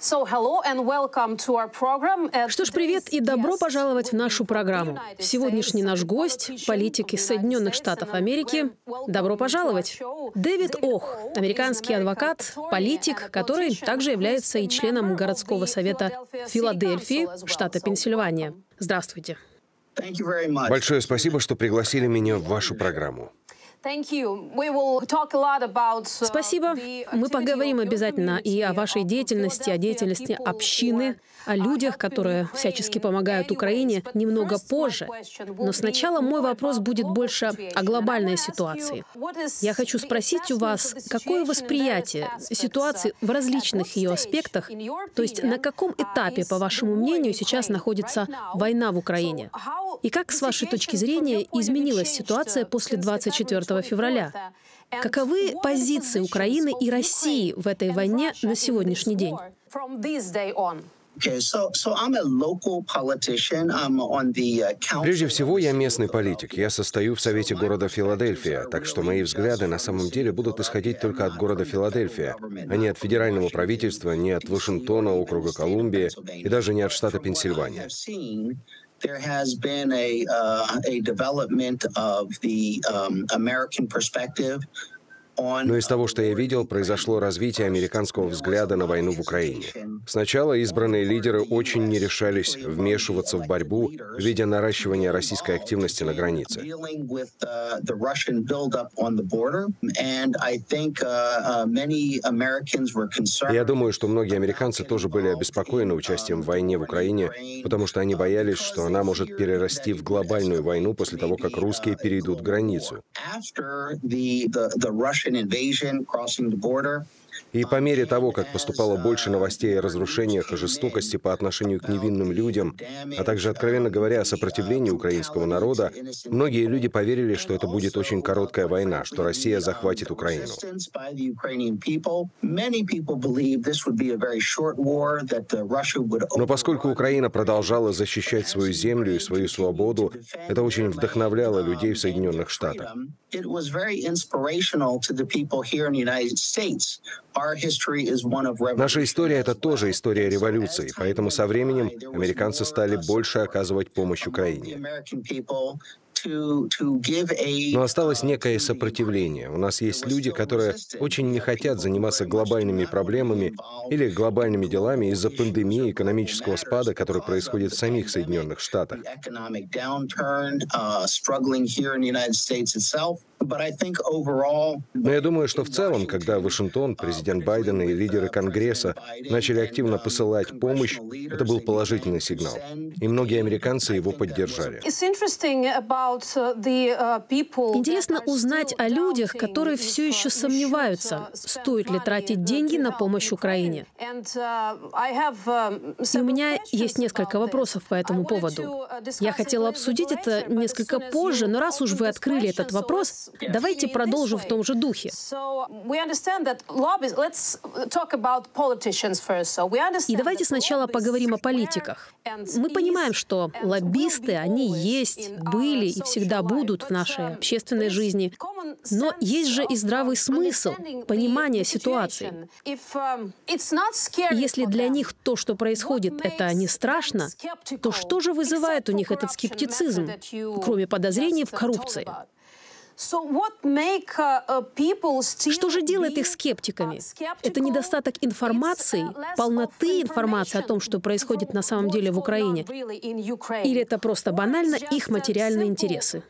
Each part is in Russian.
Что ж, привет и добро пожаловать в нашу программу. Сегодняшний наш гость – политик из Соединенных Штатов Америки. Добро пожаловать! Дэвид Ох – американский адвокат, политик, который также является и членом городского совета Филадельфии, штата Пенсильвания. Здравствуйте. Большое спасибо, что пригласили меня в вашу программу. Спасибо. Мы поговорим обязательно и о вашей деятельности, о деятельности общины, о людях, которые всячески помогают Украине, немного позже. Но сначала мой вопрос будет больше о глобальной ситуации. Я хочу спросить у вас, какое восприятие ситуации в различных ее аспектах, то есть на каком этапе, по вашему мнению, сейчас находится война в Украине? И как, с вашей точки зрения, изменилась ситуация после 24 февраля? Каковы позиции Украины и России в этой войне на сегодняшний день? Прежде всего, я местный политик. Я состою в Совете города Филадельфия, так что мои взгляды на самом деле будут исходить только от города Филадельфия, а не от федерального правительства, не от Вашингтона, округа Колумбия и даже не от штата Пенсильвания. There has been a development of the American perspective. Но из того, что я видел, произошло развитие американского взгляда на войну в Украине. Сначала избранные лидеры очень не решались вмешиваться в борьбу, видя наращивание российской активности на границе. Я думаю, что многие американцы тоже были обеспокоены участием в войне в Украине, потому что они боялись, что она может перерасти в глобальную войну после того, как русские перейдут границу. И по мере того, как поступало больше новостей о разрушениях и жестокости по отношению к невинным людям, а также, откровенно говоря, о сопротивлении украинского народа, многие люди поверили, что это будет очень короткая война, что Россия захватит Украину. Но поскольку Украина продолжала защищать свою землю и свою свободу, это очень вдохновляло людей в Соединенных Штатах. Наша история — это тоже история революции, поэтому со временем американцы стали больше оказывать помощь Украине. Но осталось некое сопротивление. У нас есть люди, которые очень не хотят заниматься глобальными проблемами или глобальными делами из-за пандемии, экономического спада, который происходит в самих Соединенных Штатах. Но я думаю, что в целом, когда Вашингтон, президент Байден и лидеры Конгресса начали активно посылать помощь, это был положительный сигнал. И многие американцы его поддержали. Интересно узнать о людях, которые все еще сомневаются, стоит ли тратить деньги на помощь Украине. И у меня есть несколько вопросов по этому поводу. Я хотела обсудить это несколько позже, но раз уж вы открыли этот вопрос, давайте продолжим в том же духе. И давайте сначала поговорим о политиках. Мы понимаем, что лоббисты, они есть, были и всегда будут в нашей общественной жизни. Но есть же и здравый смысл, понимание ситуации. Если для них то, что происходит, это не страшно, то что же вызывает у них этот скептицизм, кроме подозрений в коррупции? Что же делает их скептиками? Это недостаток информации, полноты информации о том, что происходит на самом деле в Украине? Или это просто банально их материальные интересы?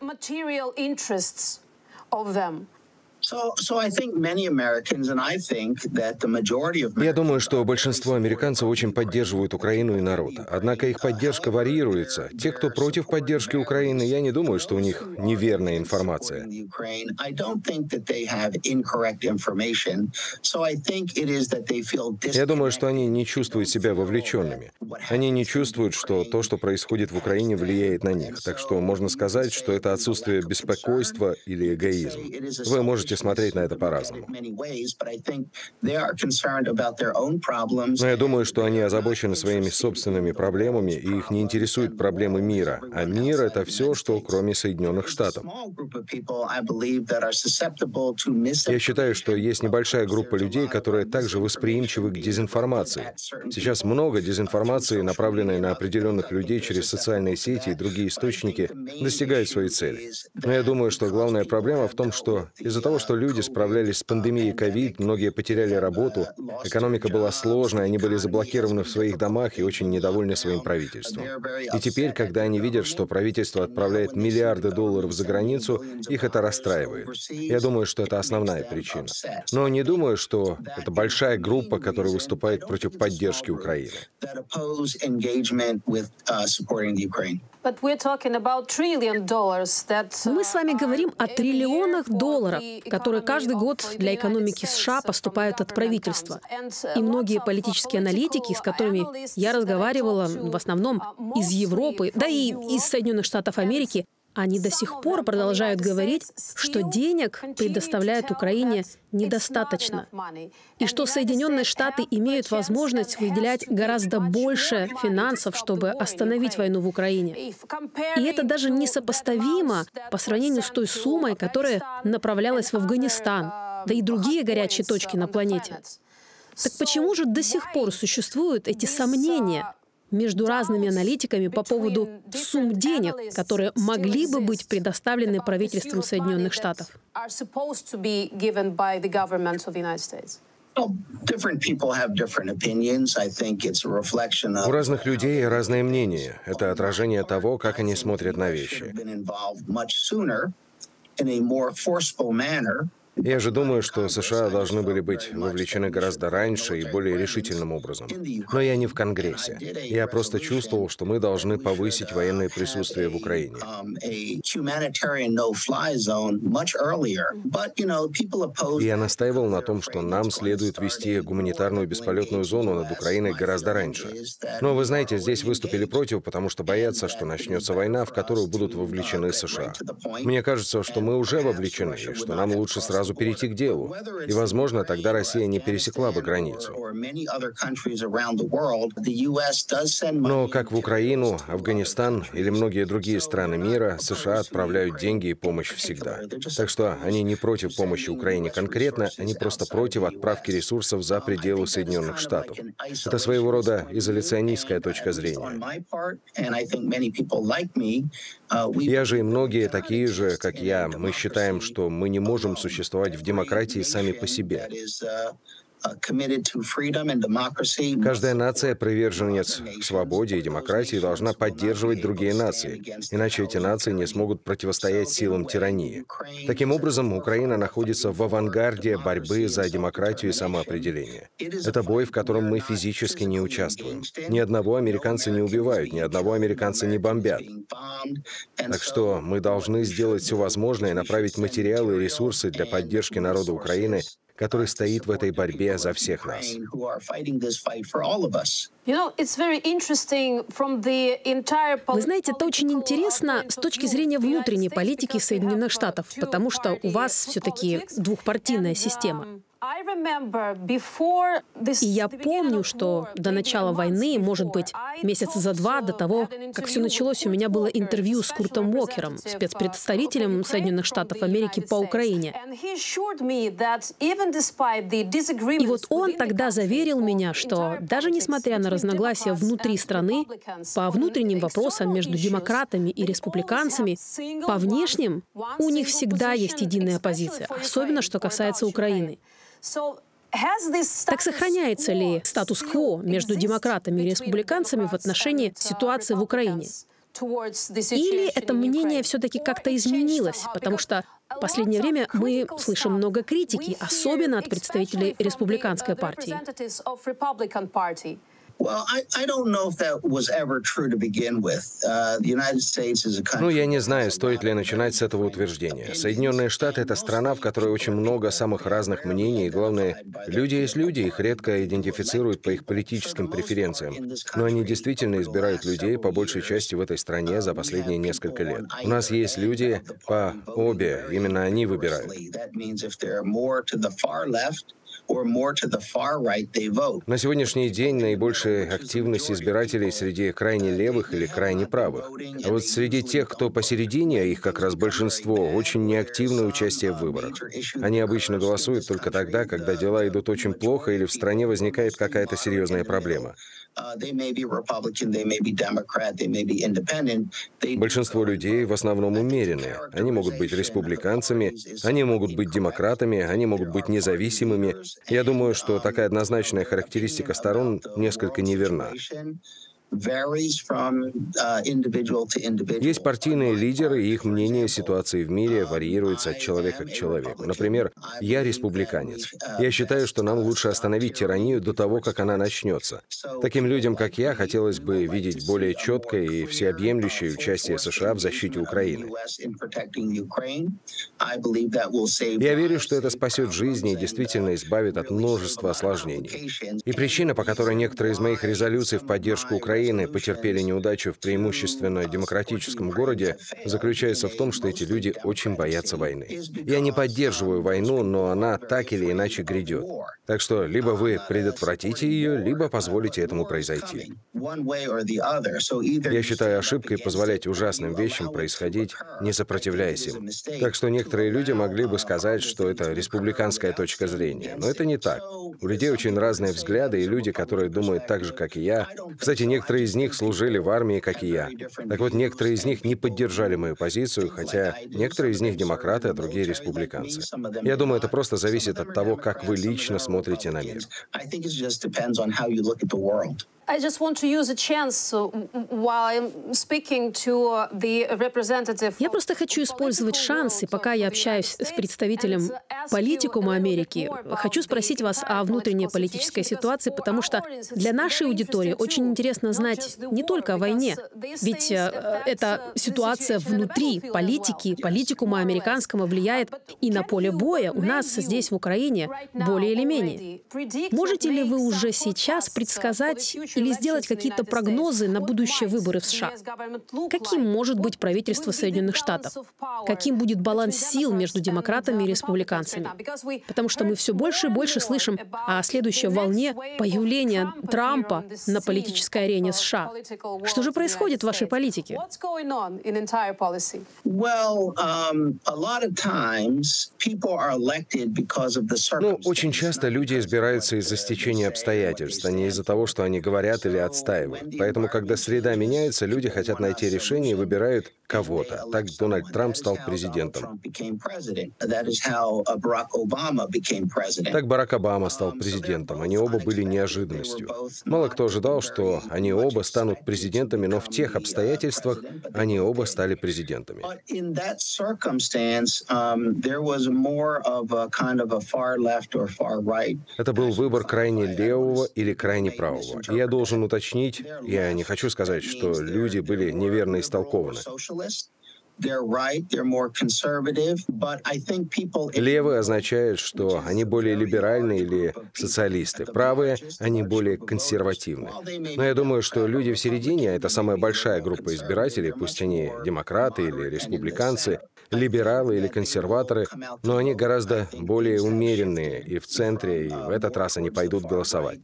Я думаю, что большинство американцев очень поддерживают Украину и народ. Однако их поддержка варьируется. Те, кто против поддержки Украины, я не думаю, что у них неверная информация. Я думаю, что они не чувствуют себя вовлеченными. Они не чувствуют, что то, что происходит в Украине, влияет на них. Так что можно сказать, что это отсутствие беспокойства или эгоизм. Вы можете можете смотреть на это по-разному. Но я думаю, что они озабочены своими собственными проблемами, и их не интересуют проблемы мира. А мир — это все, что кроме Соединенных Штатов. Я считаю, что есть небольшая группа людей, которые также восприимчивы к дезинформации. Сейчас много дезинформации, направленной на определенных людей через социальные сети и другие источники, достигает своей цели. Но я думаю, что главная проблема в том, что из-за того, что люди справлялись с пандемией COVID, многие потеряли работу, экономика была сложной, они были заблокированы в своих домах и очень недовольны своим правительством. И теперь, когда они видят, что правительство отправляет миллиарды долларов за границу, их это расстраивает. Я думаю, что это основная причина. Но не думаю, что это большая группа, которая выступает против поддержки Украины. Мы с вами говорим о триллионах долларов, которые каждый год для экономики США поступают от правительства. И многие политические аналитики, с которыми я разговаривала, в основном из Европы, да и из Соединенных Штатов Америки, они до сих пор продолжают говорить, что денег предоставляют Украине недостаточно, и что Соединенные Штаты имеют возможность выделять гораздо больше финансов, чтобы остановить войну в Украине. И это даже несопоставимо по сравнению с той суммой, которая направлялась в Афганистан, да и другие горячие точки на планете. Так почему же до сих пор существуют эти сомнения между разными аналитиками по поводу сумм денег, которые могли бы быть предоставлены правительством Соединенных Штатов? У разных людей разные мнения. Это отражение того, как они смотрят на вещи. Я же думаю, что США должны были быть вовлечены гораздо раньше и более решительным образом. Но я не в Конгрессе. Я просто чувствовал, что мы должны повысить военное присутствие в Украине. И я настаивал на том, что нам следует ввести гуманитарную бесполетную зону над Украиной гораздо раньше. Но вы знаете, здесь выступили против, потому что боятся, что начнется война, в которую будут вовлечены США. Мне кажется, что мы уже вовлечены, и что нам лучше сразу перейти к делу. И, возможно, тогда Россия не пересекла бы границу. Но как в Украину, Афганистан или многие другие страны мира, США отправляют деньги и помощь всегда. Так что они не против помощи Украине конкретно, они просто против отправки ресурсов за пределы Соединенных Штатов. Это своего рода изоляционистская точка зрения. Я же и многие такие же, как я, мы считаем, что мы не можем существовать в демократии сами по себе. Каждая нация, приверженец к свободе и демократии, должна поддерживать другие нации, иначе эти нации не смогут противостоять силам тирании. Таким образом, Украина находится в авангарде борьбы за демократию и самоопределение. Это бой, в котором мы физически не участвуем. Ни одного американца не убивают, ни одного американца не бомбят. Так что мы должны сделать все возможное и направить материалы и ресурсы для поддержки народа Украины, который стоит в этой борьбе за всех нас. Вы знаете, это очень интересно с точки зрения внутренней политики Соединенных Штатов, потому что у вас все-таки двухпартийная система. И я помню, что до начала войны, может быть, месяца за два до того, как все началось, у меня было интервью с Куртом Уокером, спецпредставителем Соединенных Штатов Америки по Украине. И вот он тогда заверил меня, что даже несмотря на разногласия внутри страны, по внутренним вопросам между демократами и республиканцами, по внешним у них всегда есть единая позиция, особенно что касается Украины. Так сохраняется ли статус-кво между демократами и республиканцами в отношении ситуации в Украине? Или это мнение все-таки как-то изменилось, потому что в последнее время мы слышим много критики, особенно от представителей республиканской партии. Я не знаю, стоит ли начинать с этого утверждения. Соединенные Штаты — это страна, в которой очень много самых разных мнений, и, главное, люди есть люди, их редко идентифицируют по их политическим преференциям. Но они действительно избирают людей, по большей части, в этой стране за последние несколько лет. У нас есть люди по обе, именно они выбирают. На сегодняшний день наибольшая активность избирателей среди крайне левых или крайне правых. А вот среди тех, кто посередине, а их как раз большинство, очень неактивное участие в выборах. Они обычно голосуют только тогда, когда дела идут очень плохо или в стране возникает какая-то серьезная проблема. Большинство людей в основном умеренные. Они могут быть республиканцами, они могут быть демократами, они могут быть независимыми. Я думаю, что такая однозначная характеристика сторон несколько неверна. Есть партийные лидеры, и их мнение о ситуации в мире варьируется от человека к человеку. Например, я республиканец. Я считаю, что нам лучше остановить тиранию до того, как она начнется. Таким людям, как я, хотелось бы видеть более четкое и всеобъемлющее участие США в защите Украины. Я верю, что это спасет жизни и действительно избавит от множества осложнений. И причина, по которой некоторые из моих резолюций в поддержку Украины потерпели неудачу в преимущественно демократическом городе, заключается в том, что эти люди очень боятся войны. Я не поддерживаю войну, но она так или иначе грядет. Так что либо вы предотвратите ее, либо позволите этому произойти. Я считаю ошибкой позволять ужасным вещам происходить, не сопротивляясь им. Так что некоторые люди могли бы сказать, что это республиканская точка зрения. Но это не так. У людей очень разные взгляды, и люди, которые думают так же, как и я. Кстати, некоторые из них служили в армии, как и я. Так вот, некоторые из них не поддержали мою позицию, хотя некоторые из них демократы, а другие республиканцы. Я думаю, это просто зависит от того, как вы лично смотрите на мир. Я просто хочу использовать шанс, и пока я общаюсь с представителем политикума Америки, хочу спросить вас о внутренней политической ситуации, потому что для нашей аудитории очень интересно знать не только о войне, ведь эта ситуация внутри политики, политикума американского влияет и на поле боя у нас здесь, в Украине, более или менее. Можете ли вы уже сейчас предсказать или сделать какие-то прогнозы на будущие выборы в США? Каким может быть правительство Соединенных Штатов? Каким будет баланс сил между демократами и республиканцами? Потому что мы все больше и больше слышим о следующей волне появления Трампа на политической арене США. Что же происходит в вашей политике? Очень часто люди избираются из-за стечения обстоятельств, а не из-за того, что они говорят или отстаивают. Поэтому, когда среда меняется, люди хотят найти решение и выбирают кого-то. Так Дональд Трамп стал президентом. Так Барак Обама стал президентом. Они оба были неожиданностью. Мало кто ожидал, что они оба станут президентами, но в тех обстоятельствах они оба стали президентами. Это был выбор крайне левого или крайне правого. И я должен уточнить, я не хочу сказать, что люди были неверно истолкованы. Левые означают, что они более либеральные или социалисты. Правые — они более консервативны. Но я думаю, что люди в середине — это самая большая группа избирателей, пусть они демократы или республиканцы, либералы или консерваторы, но они гораздо более умеренные и в центре, и в этот раз они пойдут голосовать.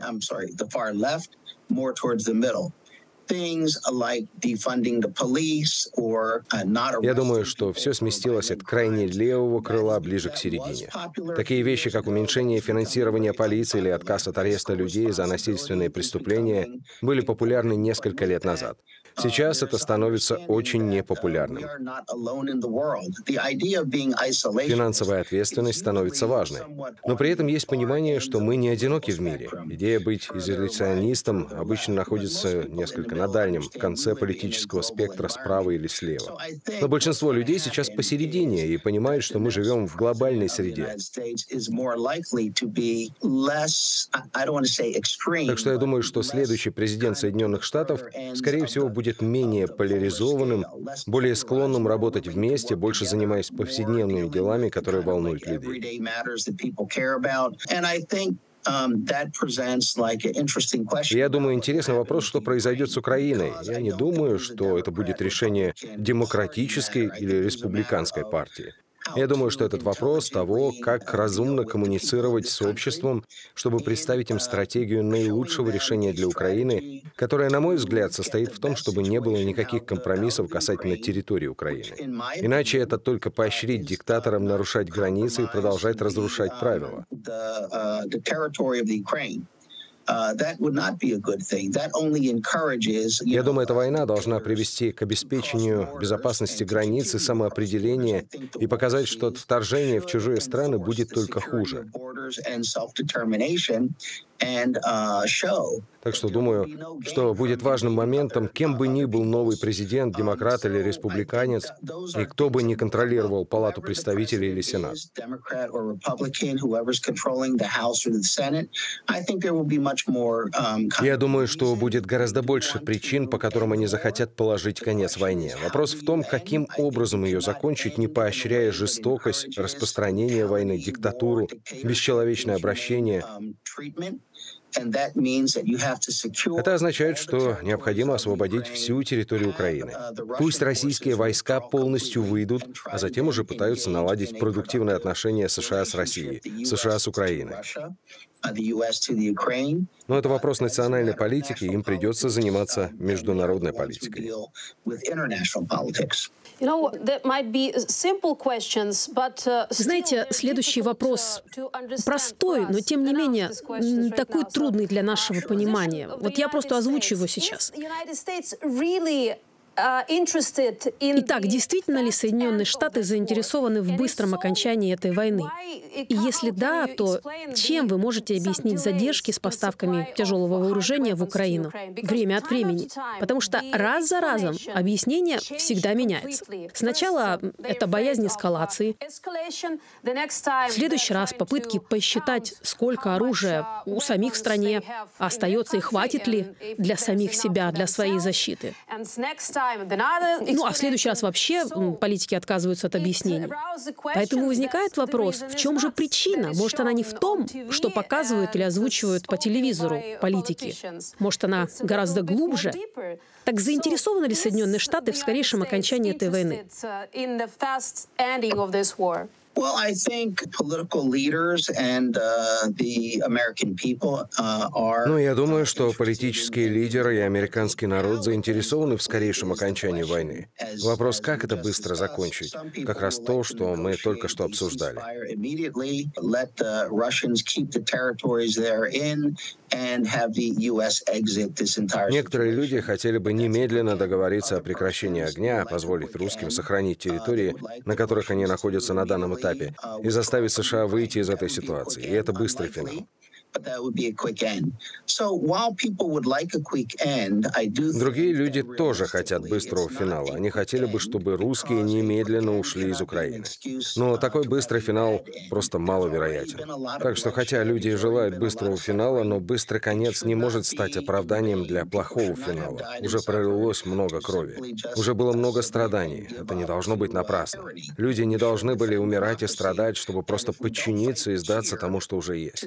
Я думаю, что все сместилось от крайне левого крыла ближе к середине. Такие вещи, как уменьшение финансирования полиции или отказ от ареста людей за насильственные преступления, были популярны несколько лет назад. Сейчас это становится очень непопулярным. Финансовая ответственность становится важной. Но при этом есть понимание, что мы не одиноки в мире. Идея быть изоляционистом обычно находится несколько человека на дальнем конце политического спектра справа или слева. Но большинство людей сейчас посередине и понимают, что мы живем в глобальной среде. Так что я думаю, что следующий президент Соединенных Штатов, скорее всего, будет менее поляризованным, более склонным работать вместе, больше занимаясь повседневными делами, которые волнуют людей. Я думаю, интересный вопрос, что произойдет с Украиной. Я не думаю, что это будет решение демократической или республиканской партии. Я думаю, что этот вопрос того, как разумно коммуницировать с обществом, чтобы представить им стратегию наилучшего решения для Украины, которая, на мой взгляд, состоит в том, чтобы не было никаких компромиссов касательно территории Украины. Иначе это только поощрить диктаторам нарушать границы и продолжать разрушать правила. Я думаю, эта война должна привести к обеспечению безопасности границ и самоопределения и показать, что от вторжения в чужие страны будет только хуже. Так что думаю, что будет важным моментом, кем бы ни был новый президент, демократ или республиканец, и кто бы ни контролировал Палату представителей или Сенат. Я думаю, что будет гораздо больше причин, по которым они захотят положить конец войне. Вопрос в том, каким образом ее закончить, не поощряя жестокость, распространение войны, диктатуру, бесчеловечное обращение. Это означает, что необходимо освободить всю территорию Украины. Пусть российские войска полностью выйдут, а затем уже пытаются наладить продуктивные отношения США с Россией, США с Украиной. Но это вопрос национальной политики, им придется заниматься международной политикой. Знаете, следующий вопрос простой, но тем не менее такой трудный для нашего понимания. Вот я просто озвучу его сейчас. Итак, действительно ли Соединенные Штаты заинтересованы в быстром окончании этой войны? И если да, то чем вы можете объяснить задержки с поставками тяжелого вооружения в Украину время от времени? Потому что раз за разом объяснение всегда меняется. Сначала это боязнь эскалации. В следующий раз попытки посчитать, сколько оружия у самих в стране остается и хватит ли для самих себя, для своей защиты. Ну, а в следующий раз вообще политики отказываются от объяснений. Поэтому возникает вопрос, в чем же причина? Может, она не в том, что показывают или озвучивают по телевизору политики? Может, она гораздо глубже? Так заинтересованы ли Соединенные Штаты в скорейшем окончании этой войны? Ну, я думаю, что политические лидеры и американский народ заинтересованы в скорейшем окончании войны. Вопрос, как это быстро закончить? Как раз то, что мы только что обсуждали. Некоторые люди хотели бы немедленно договориться о прекращении огня, позволить русским сохранить территории, на которых они находятся на данном этапе, и заставить США выйти из этой ситуации. И это быстрый финал. Другие люди тоже хотят быстрого финала. Они хотели бы, чтобы русские немедленно ушли из Украины. Но такой быстрый финал просто маловероятен. Так что, хотя люди и желают быстрого финала, но быстрый конец не может стать оправданием для плохого финала. Уже пролилось много крови. Уже было много страданий. Это не должно быть напрасно. Люди не должны были умирать и страдать, чтобы просто подчиниться и сдаться тому, что уже есть.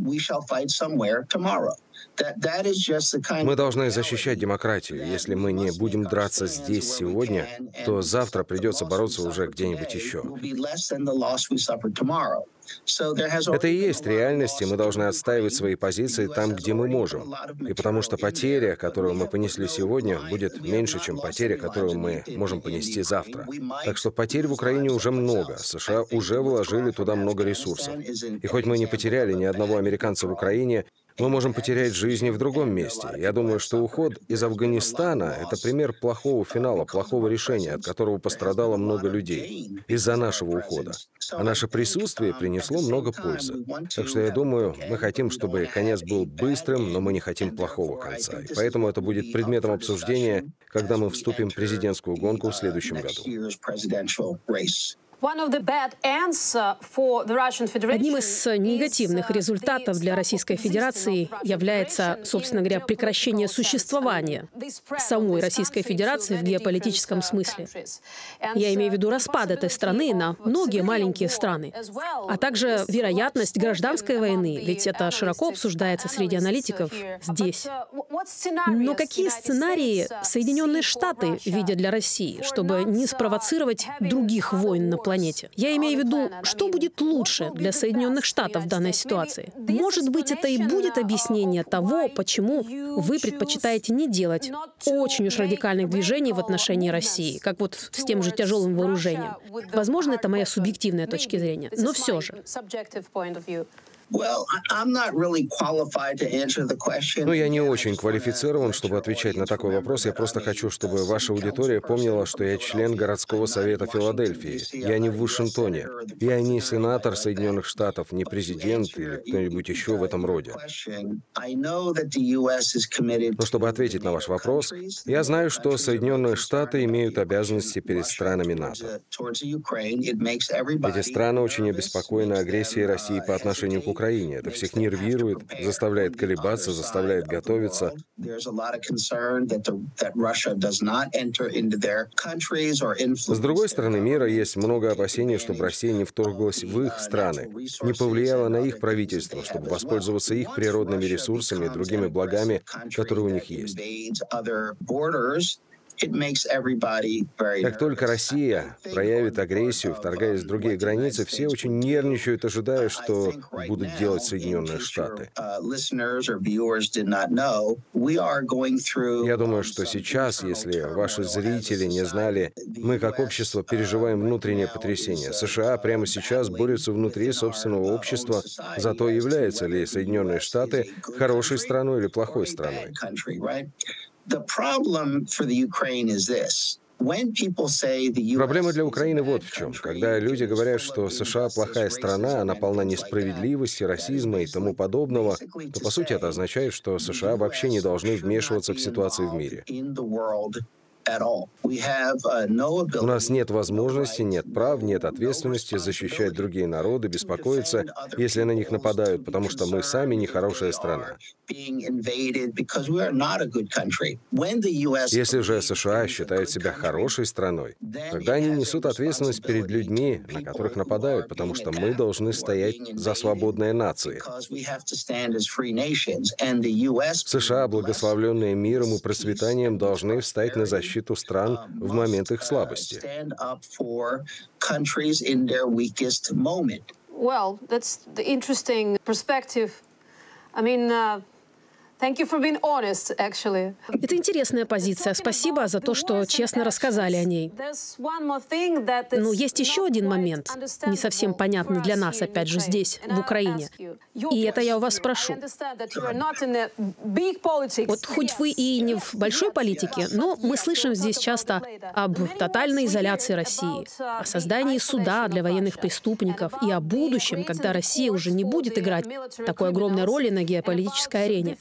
Мы должны защищать демократию. Если мы не будем драться здесь сегодня, то завтра придется бороться уже где-нибудь еще. Это и есть реальность, и мы должны отстаивать свои позиции там, где мы можем. И потому что потеря, которую мы понесли сегодня, будет меньше, чем потеря, которую мы можем понести завтра. Так что потерь в Украине уже много. США уже вложили туда много ресурсов. И хоть мы не потеряли ни одного американца в Украине, Мы можем потерять жизни в другом месте. Я думаю, что уход из Афганистана — это пример плохого финала, плохого решения, от которого пострадало много людей из-за нашего ухода. А наше присутствие принесло много пользы. Так что я думаю, мы хотим, чтобы конец был быстрым, но мы не хотим плохого конца. И поэтому это будет предметом обсуждения, когда мы вступим в президентскую гонку в следующем году. Одним из негативных результатов для Российской Федерации является, собственно говоря, прекращение существования самой Российской Федерации в геополитическом смысле. Я имею в виду распад этой страны на многие маленькие страны, а также вероятность гражданской войны, ведь это широко обсуждается среди аналитиков здесь. Но какие сценарии Соединенные Штаты видят для России, чтобы не спровоцировать других войн на планете? Я имею в виду, что будет лучше для Соединенных Штатов в данной ситуации? Может быть, это и будет объяснение того, почему вы предпочитаете не делать очень уж радикальных движений в отношении России, как вот с тем же тяжелым вооружением. Возможно, это моя субъективная точка зрения, но все же. Ну, я не очень квалифицирован, чтобы отвечать на такой вопрос. Я просто хочу, чтобы ваша аудитория помнила, что я член городского совета Филадельфии. Я не в Вашингтоне. Я не сенатор Соединенных Штатов, не президент или кто-нибудь еще в этом роде. Но чтобы ответить на ваш вопрос, я знаю, что Соединенные Штаты имеют обязанности перед странами НАТО. Эти страны очень обеспокоены агрессией России по отношению к Украине. Это всех нервирует, заставляет колебаться, заставляет готовиться. С другой стороны мира есть много опасений, чтобы Россия не вторглась в их страны, не повлияла на их правительство, чтобы воспользоваться их природными ресурсами и другими благами, которые у них есть. Как только Россия проявит агрессию, вторгаясь в другие границы, все очень нервничают, ожидая, что будут делать Соединенные Штаты. Я думаю, что сейчас, если ваши зрители не знали, мы как общество переживаем внутреннее потрясение. США прямо сейчас борются внутри собственного общества за то, являются ли Соединенные Штаты хорошей страной или плохой страной. Проблема для Украины вот в чем. Когда люди говорят, что США плохая страна, она полна несправедливости, расизма и тому подобного, то, по сути, это означает, что США вообще не должны вмешиваться в ситуации в мире. У нас нет возможности, нет прав, нет ответственности защищать другие народы, беспокоиться, если на них нападают, потому что мы сами не хорошая страна. Если же США считают себя хорошей страной, тогда они несут ответственность перед людьми, на которых нападают, потому что мы должны стоять за свободные нации. США, благословленные миром и процветанием, должны встать на защиту стран в момент их слабости. Well, that's the interesting perspective. I mean, thank you for being honest, actually. Это интересная позиция. Спасибо за то, что честно рассказали о ней. Но есть еще один момент, не совсем понятный для нас, опять же, здесь, в Украине. И это я у вас спрошу. Вот хоть вы и не в большой политике, но мы слышим здесь часто об тотальной изоляции России, о создании суда для военных преступников и о будущем, когда Россия уже не будет играть такой огромной роли на геополитической арене.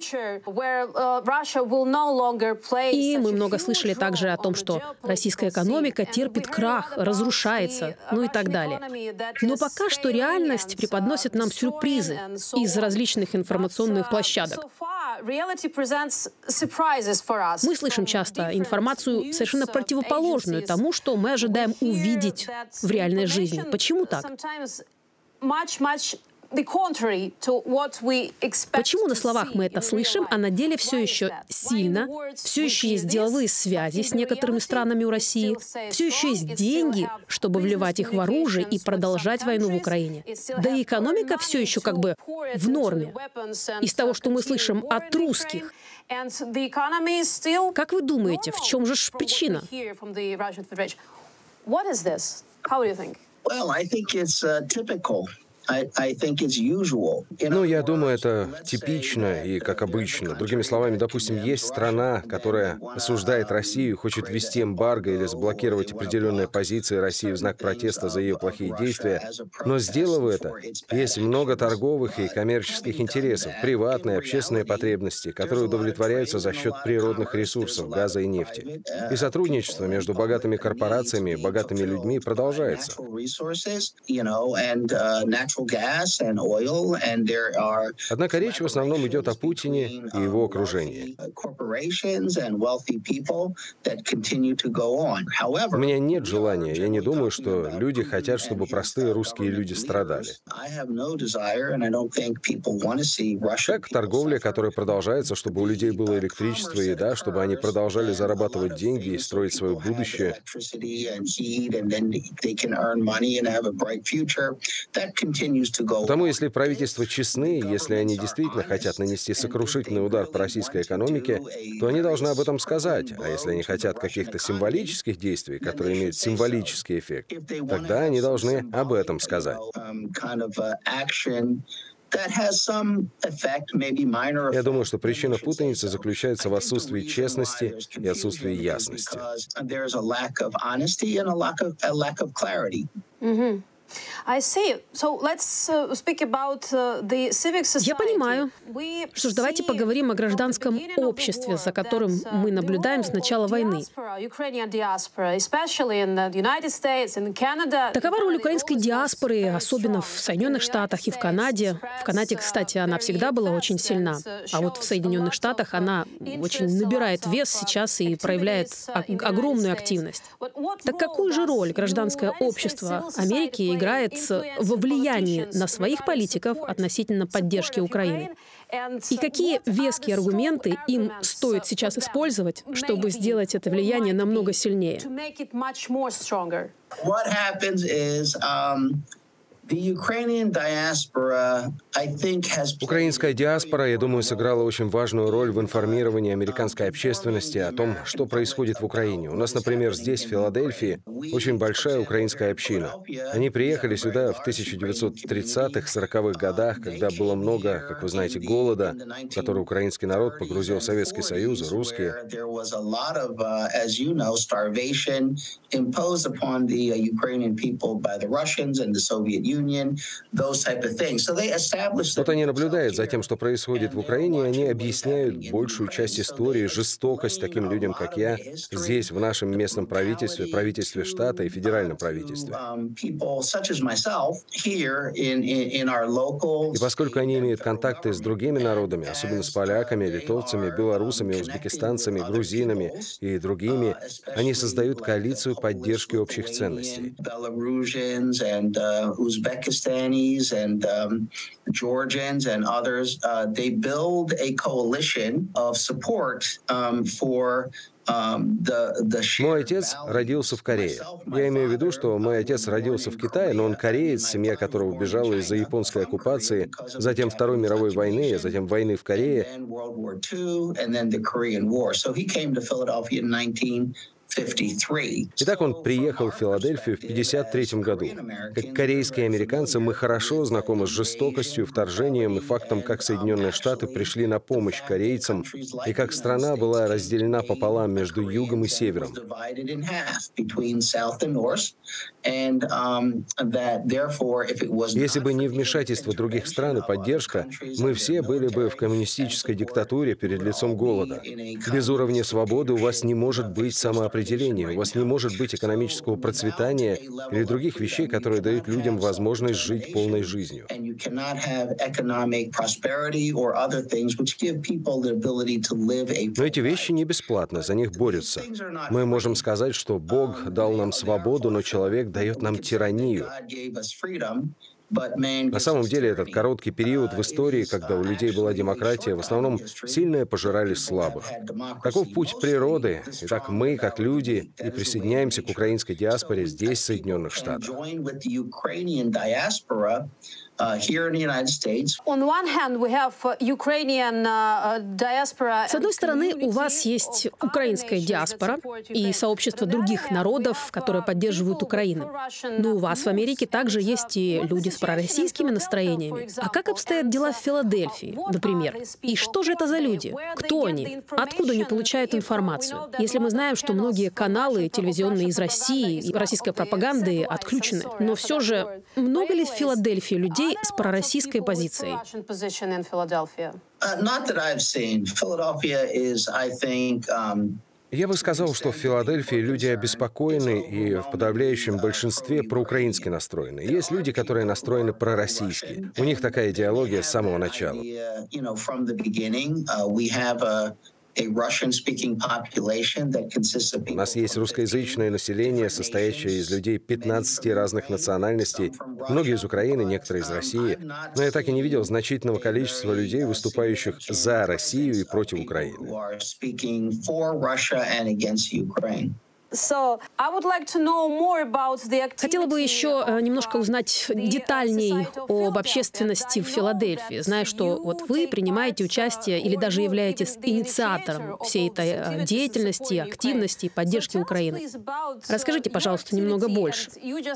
И мы много слышали также о том, что российская экономика терпит крах, разрушается, ну и так далее. Но пока что реальность преподносит нам сюрпризы из различных информационных площадок. Мы слышим часто информацию совершенно противоположную тому, что мы ожидаем увидеть в реальной жизни. Почему так? Почему на словах мы это слышим, а на деле все еще сильно, все еще есть деловые связи с некоторыми странами у России, все еще есть деньги, чтобы вливать их в оружие и продолжать войну в Украине. Да и экономика все еще как бы в норме. Из того, что мы слышим от русских. Как вы думаете, в чем же причина? Ну, я думаю, это типично и как обычно. Другими словами, допустим, есть страна, которая осуждает Россию, хочет ввести эмбарго или заблокировать определенные позиции России в знак протеста за ее плохие действия. Но, сделав это, есть много торговых и коммерческих интересов, приватные, общественные потребности, которые удовлетворяются за счет природных ресурсов, газа и нефти. И сотрудничество между богатыми корпорациями и богатыми людьми продолжается. Однако речь в основном идет о Путине и его окружении. У меня нет желания, я не думаю, что люди хотят, чтобы простые русские люди страдали. Как торговля, которая продолжается, чтобы у людей было электричество и еда, чтобы они продолжали зарабатывать деньги и строить свое будущее. Потому если правительства честны, если они действительно хотят нанести сокрушительный удар по российской экономике, то они должны об этом сказать. А если они хотят каких-то символических действий, которые имеют символический эффект, тогда они должны об этом сказать. Я думаю, что причина путаницы заключается в отсутствии честности и отсутствии ясности. Я понимаю. Что ж, давайте поговорим о гражданском обществе, за которым мы наблюдаем с начала войны. Такова роль украинской диаспоры, особенно в Соединенных Штатах и в Канаде. В Канаде, кстати, она всегда была очень сильна. А вот в Соединенных Штатах она очень набирает вес сейчас и проявляет огромную активность. Так какую же роль гражданское общество Америки играет во влиянии на своих политиков относительно поддержки Украины? И какие веские аргументы им стоит сейчас использовать, чтобы сделать это влияние намного сильнее? Украинская диаспора, я думаю, сыграла очень важную роль в информировании американской общественности о том, что происходит в Украине. У нас, например, здесь, в Филадельфии, очень большая украинская община. Они приехали сюда в 1930-х, 40-х годах, когда было много, как вы знаете, голода, в который украинский народ погрузил Советский Союз, русские. Вот они наблюдают за тем, что происходит в Украине, и они объясняют большую часть истории, жестокость таким людям, как я, здесь, в нашем местном правительстве, правительстве штата и федеральном правительстве. И поскольку они имеют контакты с другими народами, особенно с поляками, литовцами, белорусами, узбекистанцами, грузинами и другими, они создают коалицию поддержки общих ценностей. Uzbekistanis and Georgians and others, they build a coalition of support for Мой отец родился в Корее. Я имею в виду, что мой отец родился в Китае, но он кореец, семья которого бежала из-за японской оккупации, затем Второй мировой войны, затем войны в Корее. Итак, он приехал в Филадельфию в 1953 году. Как корейские американцы, мы хорошо знакомы с жестокостью, вторжением и фактом, как Соединенные Штаты пришли на помощь корейцам, и как страна была разделена пополам между югом и севером. Если бы не вмешательство других стран и поддержка, мы все были бы в коммунистической диктатуре перед лицом голода. Без уровня свободы у вас не может быть самоопределения, у вас не может быть экономического процветания или других вещей, которые дают людям возможность жить полной жизнью. Но эти вещи не бесплатны, за них борются. Мы можем сказать, что Бог дал нам свободу, но человек дает нам тиранию. На самом деле, этот короткий период в истории, когда у людей была демократия, в основном сильные пожирали слабых. Таков путь природы. Итак, мы, как люди, и присоединяемся к украинской диаспоре здесь, в Соединенных Штатах. С одной стороны, у вас есть украинская диаспора и сообщество других народов, которые поддерживают Украину. Но у вас в Америке также есть и люди с пророссийскими настроениями. А как обстоят дела в Филадельфии, например? И что же это за люди? Кто они? Откуда они получают информацию? Если мы знаем, что многие каналы телевизионные из России и российской пропаганды отключены, но все же много ли в Филадельфии людей с пророссийской позицией? Я бы сказал, что в Филадельфии люди обеспокоены и в подавляющем большинстве проукраински настроены. Есть люди, которые настроены пророссийски. У них такая идеология с самого начала. У нас есть русскоязычное население, состоящее из людей 15 разных национальностей, многие из Украины, некоторые из России. Но я так и не видел значительного количества людей, выступающих за Россию и против Украины. Хотела бы еще немножко узнать детальней об общественности в Филадельфии. Знаю, что вот вы принимаете участие или даже являетесь инициатором всей этой деятельности, активности и поддержки Украины. Расскажите, пожалуйста, немного больше.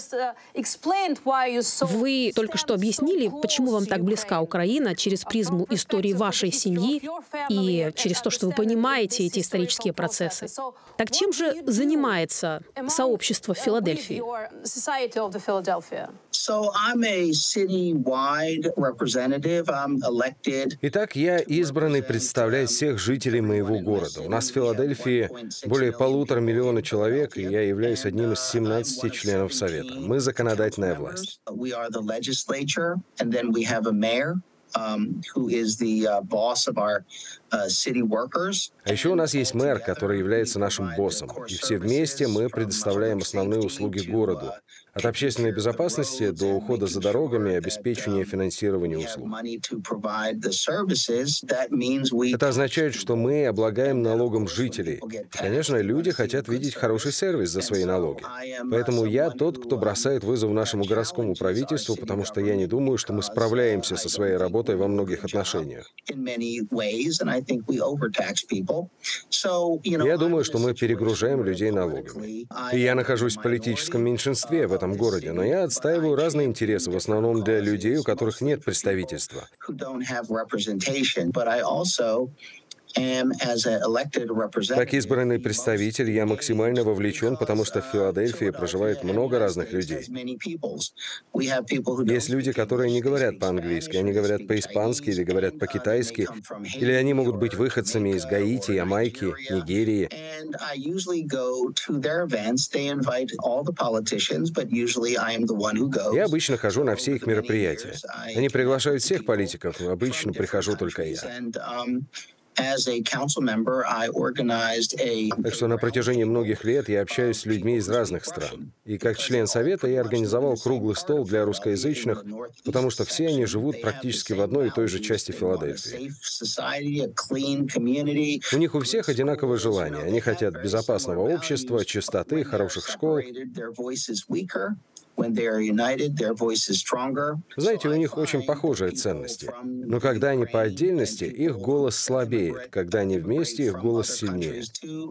Вы только что объяснили, почему вам так близка Украина через призму истории вашей семьи и через то, что вы понимаете эти исторические процессы. Так чем же занимается сообщество в Филадельфии? Итак, я избранный представляю всех жителей моего города. У нас в Филадельфии более 1,5 миллиона человек, и я являюсь одним из 17 членов Совета. Мы законодательная власть. А еще у нас есть мэр, который является нашим боссом. И все вместе мы предоставляем основные услуги городу. От общественной безопасности до ухода за дорогами и обеспечения финансирования услуг. Это означает, что мы облагаем налогом жителей. Конечно, люди хотят видеть хороший сервис за свои налоги. Поэтому я тот, кто бросает вызов нашему городскому правительству, потому что я не думаю, что мы справляемся со своей работой во многих отношениях. Я думаю, что мы перегружаем людей налогами. И я нахожусь в политическом меньшинстве в этом городе, но я отстаиваю разные интересы, в основном для людей, у которых нет представительства. Как избранный представитель, я максимально вовлечен, потому что в Филадельфии проживает много разных людей. Есть люди, которые не говорят по-английски, они говорят по-испански или говорят по-китайски, или они могут быть выходцами из Гаити, Ямайки, Нигерии. Я обычно хожу на все их мероприятия. Они приглашают всех политиков, но обычно прихожу только я. Так что на протяжении многих лет я общаюсь с людьми из разных стран. И как член Совета я организовал круглый стол для русскоязычных, потому что все они живут практически в одной и той же части Филадельфии. У них у всех одинаковое желание. Они хотят безопасного общества, чистоты, хороших школ. Знаете, у них очень похожие ценности. Но когда они по отдельности, их голос слабеет. Когда они вместе, их голос сильнее.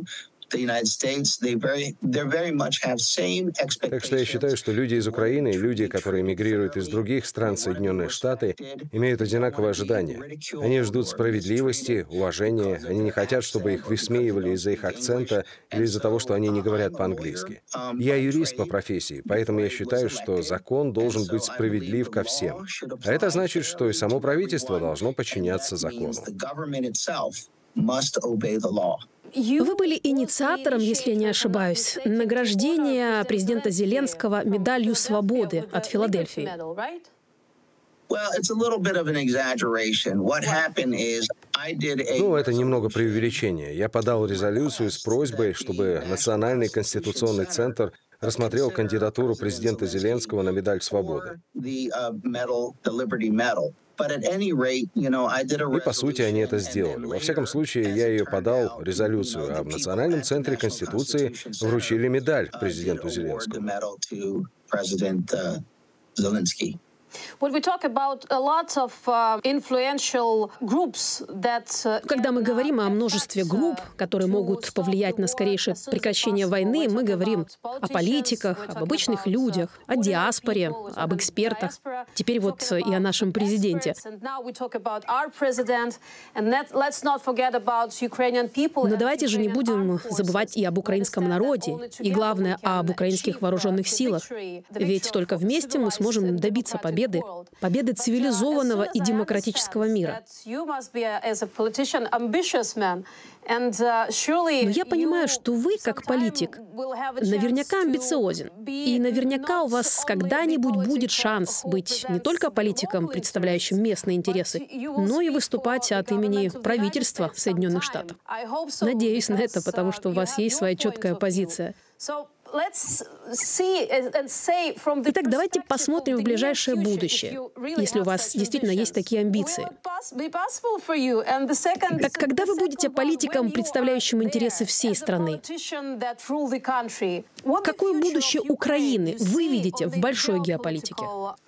Так что я считаю, что люди из Украины и люди, которые мигрируют из других стран в Соединенные Штаты, имеют одинаковые ожидания. Они ждут справедливости, уважения. Они не хотят, чтобы их высмеивали из-за их акцента или из-за того, что они не говорят по-английски. Я юрист по профессии, поэтому я считаю, что закон должен быть справедлив ко всем. А это значит, что и само правительство должно подчиняться закону. Вы были инициатором, если я не ошибаюсь, награждения президента Зеленского медалью свободы от Филадельфии. Ну, это немного преувеличение. Я подал резолюцию с просьбой, чтобы Национальный конституционный центр рассмотрел кандидатуру президента Зеленского на медаль свободы. И, по сути, они это сделали. Во всяком случае, я ее подал, резолюцию, а в Национальном центре Конституции вручили медаль президенту Зеленскому. Когда мы говорим о множестве групп, которые могут повлиять на скорейшее прекращение войны, мы говорим о политиках, об обычных людях, о диаспоре, об экспертах. Теперь вот и о нашем президенте. Но давайте же не будем забывать и об украинском народе, и, главное, об украинских вооруженных силах. Ведь только вместе мы сможем добиться победы цивилизованного и демократического мира. Но я понимаю, что вы, как политик, наверняка амбициозен. И наверняка у вас когда-нибудь будет шанс быть не только политиком, представляющим местные интересы, но и выступать от имени правительства Соединенных Штатов. Надеюсь на это, потому что у вас есть своя четкая позиция. Итак, давайте посмотрим в ближайшее будущее, если у вас действительно есть такие амбиции. Так когда вы будете политиком, представляющим интересы всей страны? Какое будущее Украины вы видите в большой геополитике?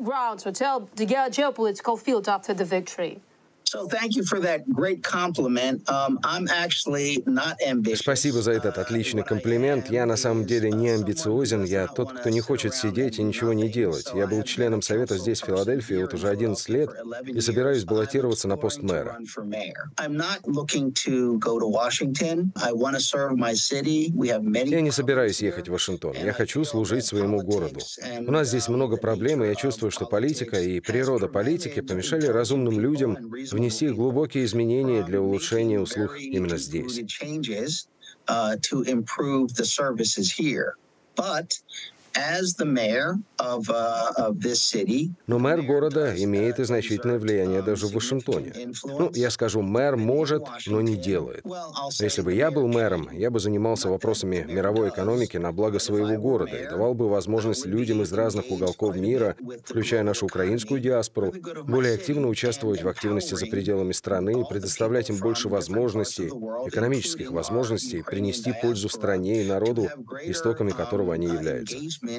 Спасибо за этот отличный комплимент. Я на самом деле не амбициозен. Я тот, кто не хочет сидеть и ничего не делать. Я был членом Совета здесь, в Филадельфии, вот уже 11 лет, и собираюсь баллотироваться на пост мэра. Я не собираюсь ехать в Вашингтон. Я хочу служить своему городу. У нас здесь много проблем, и я чувствую, что политика и природа политики помешали разумным людям внести глубокие изменения для улучшения услуг именно здесь. Но мэр города имеет и значительное влияние даже в Вашингтоне. Я скажу, мэр может, но не делает. Если бы я был мэром, я бы занимался вопросами мировой экономики на благо своего города и давал бы возможность людям из разных уголков мира, включая нашу украинскую диаспору, более активно участвовать в активности за пределами страны и предоставлять им больше возможностей, экономических возможностей, принести пользу стране и народу, истоками которого они являются.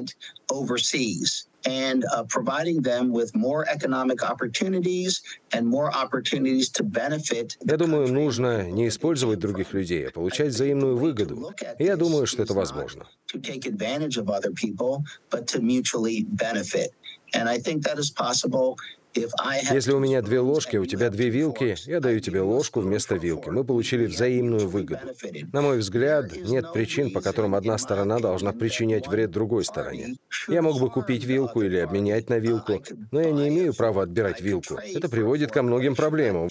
And providing them with more economic opportunities and more opportunities to benefit. Я думаю, нужно не использовать других людей, а получать взаимную выгоду. И я думаю, что это возможно. To take advantage of other people, but to mutually benefit. And I think that is possible. Если у меня 2 ложки, у тебя 2 вилки, я даю тебе ложку вместо вилки. Мы получили взаимную выгоду. На мой взгляд, нет причин, по которым одна сторона должна причинять вред другой стороне. Я мог бы купить вилку или обменять на вилку, но я не имею права отбирать вилку. Это приводит ко многим проблемам.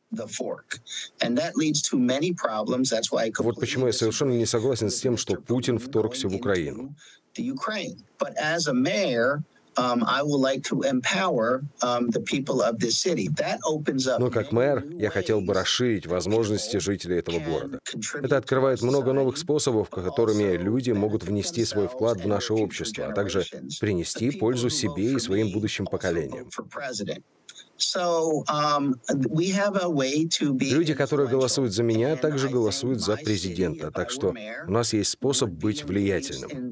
Вот почему я совершенно не согласен с тем, что Путин вторгся в Украину. Но как мэр я хотел бы расширить возможности жителей этого города. Это открывает много новых способов, которыми люди могут внести свой вклад в наше общество, а также принести пользу себе и своим будущим поколениям. Люди, которые голосуют за меня, также голосуют за президента. Так что у нас есть способ быть влиятельным.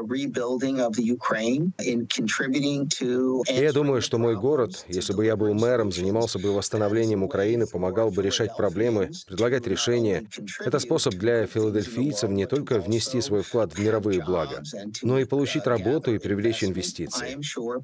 И я думаю, что мой город, если бы я был мэром, занимался бы восстановлением Украины, помогал бы решать проблемы, предлагать решения. Это способ для филадельфийцев не только внести свой вклад в мировые блага, но и получить работу и привлечь инвестиции.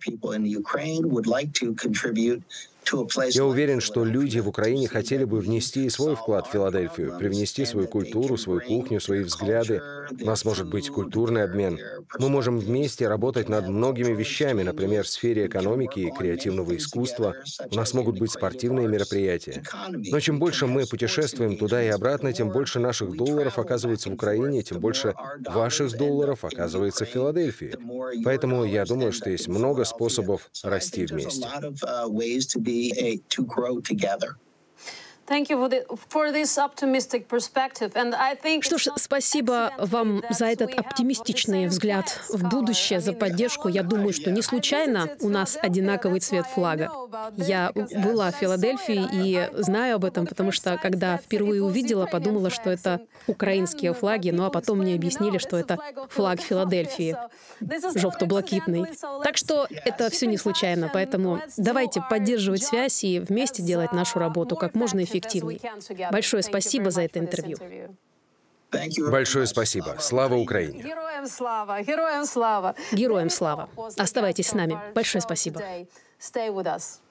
Я уверен, что люди в Украине хотели бы внести свой вклад в Филадельфию, привнести свою культуру, свою кухню, свои взгляды. У нас может быть культурный обмен. Мы можем вместе работать над многими вещами, например, в сфере экономики и креативного искусства. У нас могут быть спортивные мероприятия. Но чем больше мы путешествуем туда и обратно, тем больше наших долларов оказывается в Украине, тем больше ваших долларов оказывается в Филадельфии. Поэтому я думаю, что есть много способов расти вместе. Что ж, спасибо вам за этот оптимистичный взгляд в будущее, за поддержку. Я думаю, что не случайно у нас одинаковый цвет флага. Я была в Филадельфии и знаю об этом, потому что, когда впервые увидела, подумала, что это украинские флаги, ну а потом мне объяснили, что это флаг Филадельфии, желто-блакитный. Так что это все не случайно, поэтому давайте поддерживать связь и вместе делать нашу работу как можно эффективнее. Большое спасибо за это интервью. Большое спасибо. Слава Украине! Героям слава! Героям слава! Героям слава! Оставайтесь с нами. Большое спасибо.